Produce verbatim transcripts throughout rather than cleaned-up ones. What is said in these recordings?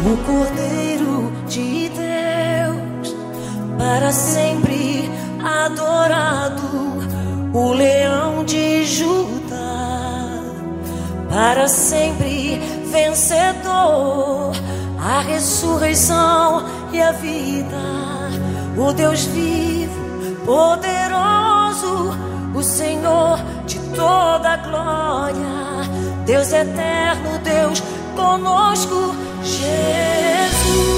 o Cordeiro de Deus, para sempre adorado, o Leão de Judá, para sempre vencedor, a ressurreição e a vida, o Deus vivo, poderoso, o Senhor de toda a glória, Deus eterno, Deus conosco, Jesus.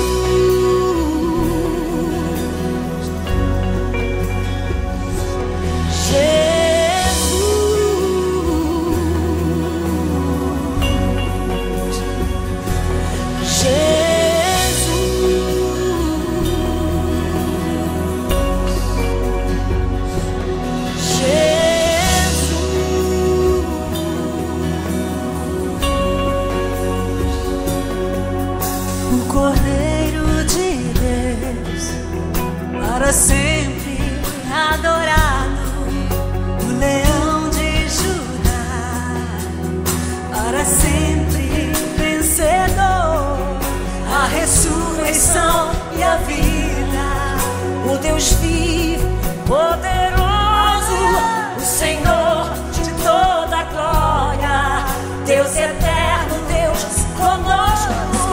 Para sempre adorado, o Leão de Judá, para sempre vencedor, a ressurreição e a vida, o Deus vivo, poderoso, o Senhor de toda a glória, Deus eterno, Deus conosco.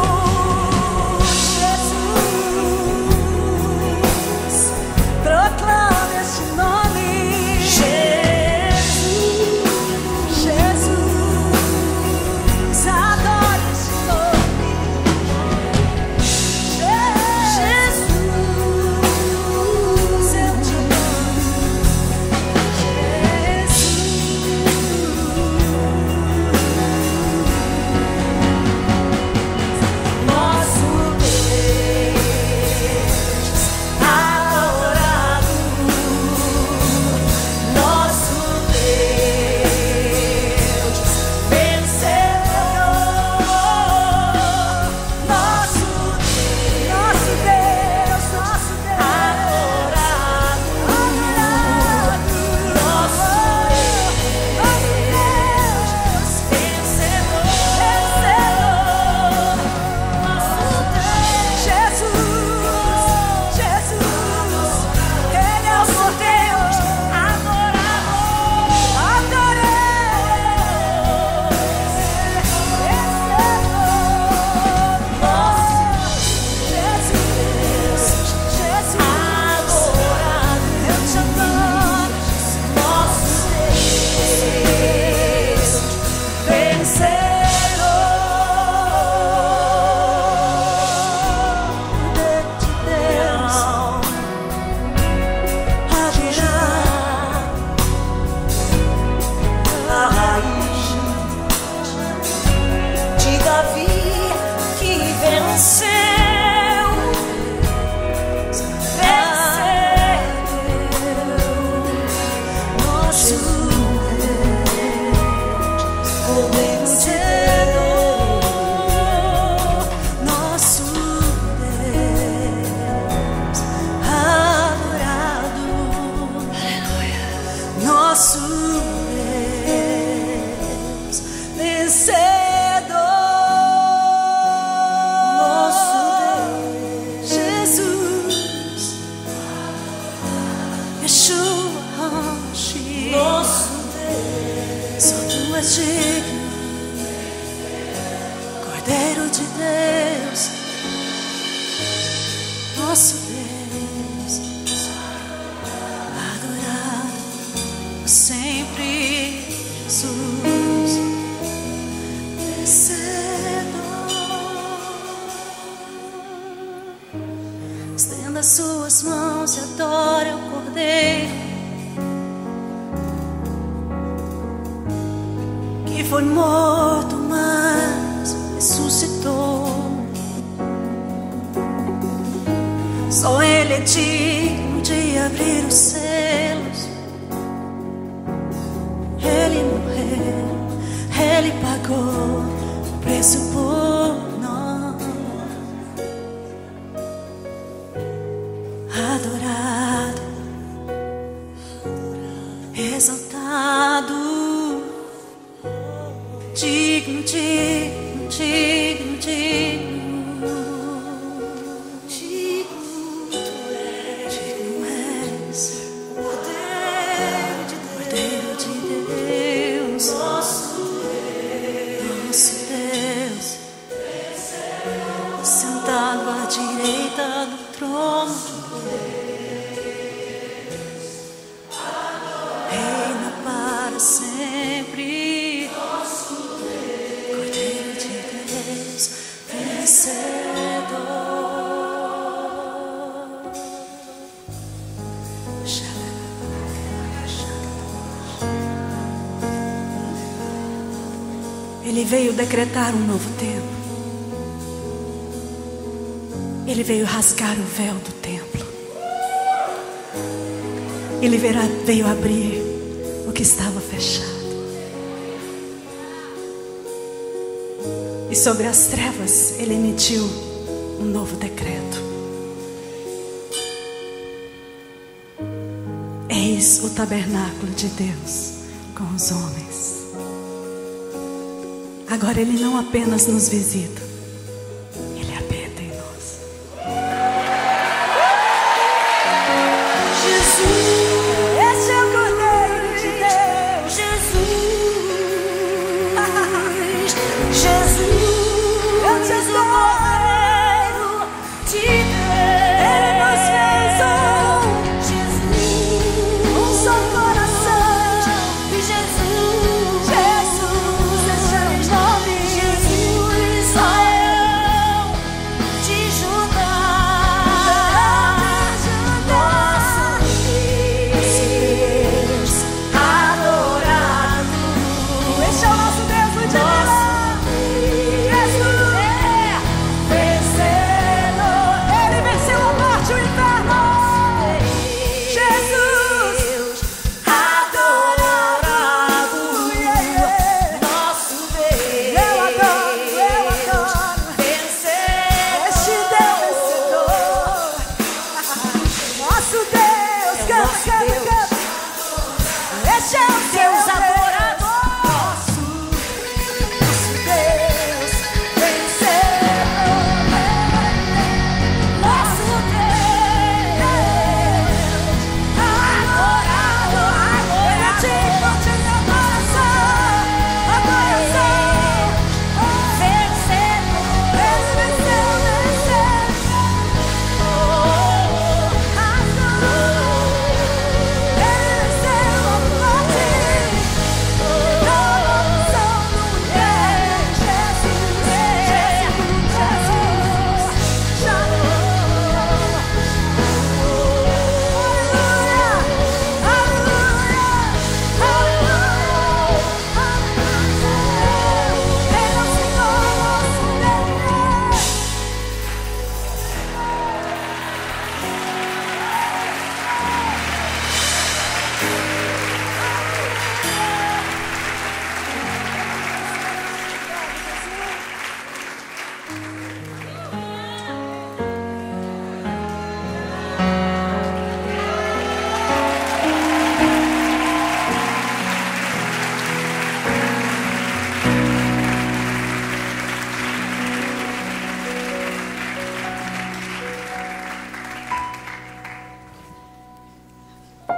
Proclame esse nome, Jesus, Jesus, adore esse nome, Jesus, eu te amo, Jesus, nosso Deus. Nosso Deus vencedor, nosso Deus, Jesus, Yeshua HaMashiach, nosso Deus, só tu és digno, Cordeiro de Deus, nosso Deus. Sempre Jesus vencedor. Estenda suas mãos e adore o Cordeiro que foi morto, mas ressuscitou. Só Ele é digno de abrir os selos. Ele morreu, Ele pagou o preço por nós. Adorado, exaltado, digno, digno, digno, digno. Ele veio decretar um novo tempo. Ele veio rasgar o véu do templo. Ele veio abrir o que estava fechado. E sobre as trevas ele emitiu um novo decreto. Eis o tabernáculo de Deus com os homens. Agora ele não apenas nos visita,